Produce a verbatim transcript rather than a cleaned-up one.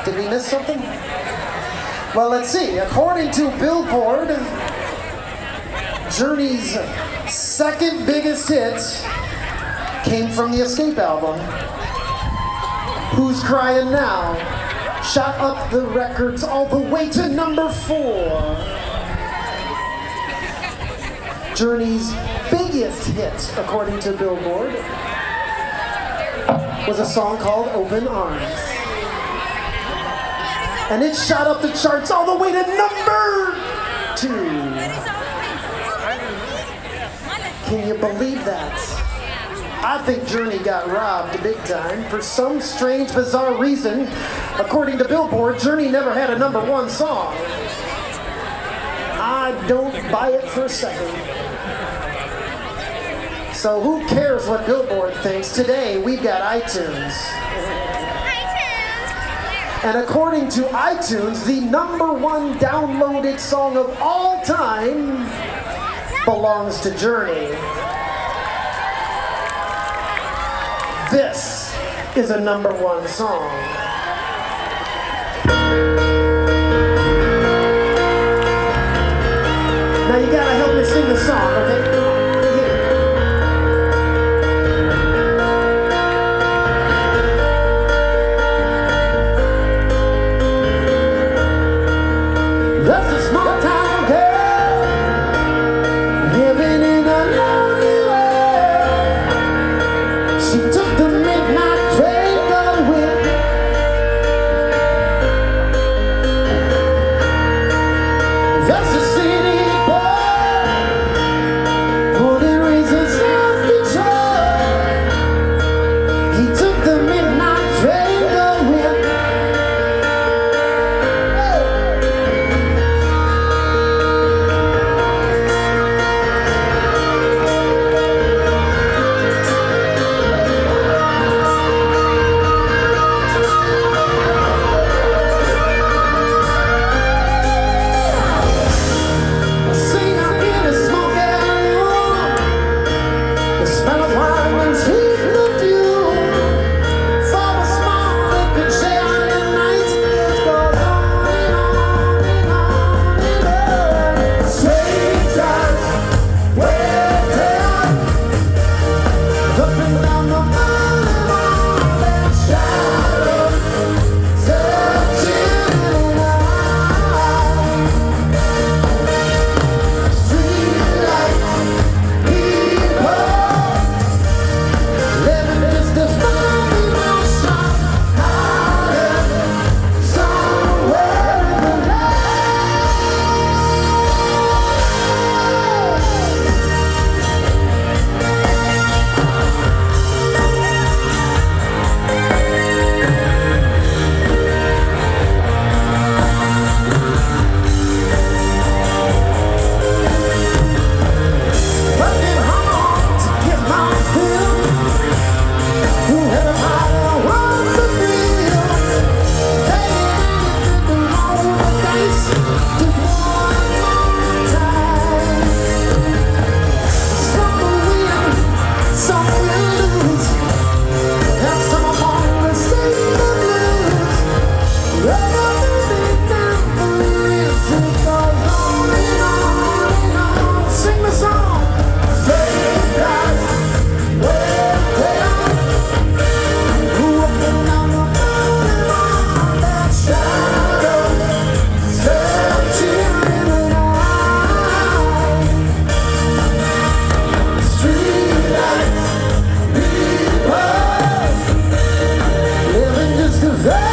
Did we miss something? Well, let's see. According to Billboard, Journey's second biggest hit came from the Escape album. Who's Crying Now shot up the records all the way to number four. Journey's biggest hit, according to Billboard, was a song called Open Arms. And it shot up the charts all the way to number two. Can you believe that? I think Journey got robbed big time. For some strange, bizarre reason, according to Billboard, Journey never had a number one song. I don't buy it for a second. So who cares what Billboard thinks? Today, we've got iTunes. And according to iTunes, the number one downloaded song of all time belongs to Journey. This is a number one song. Now you gotta help me sing the song, okay? There's a small town girl living in a lonely world. She took the midnight train going. There's a city boy pulling razor self-control. He took the midnight train going. Hey!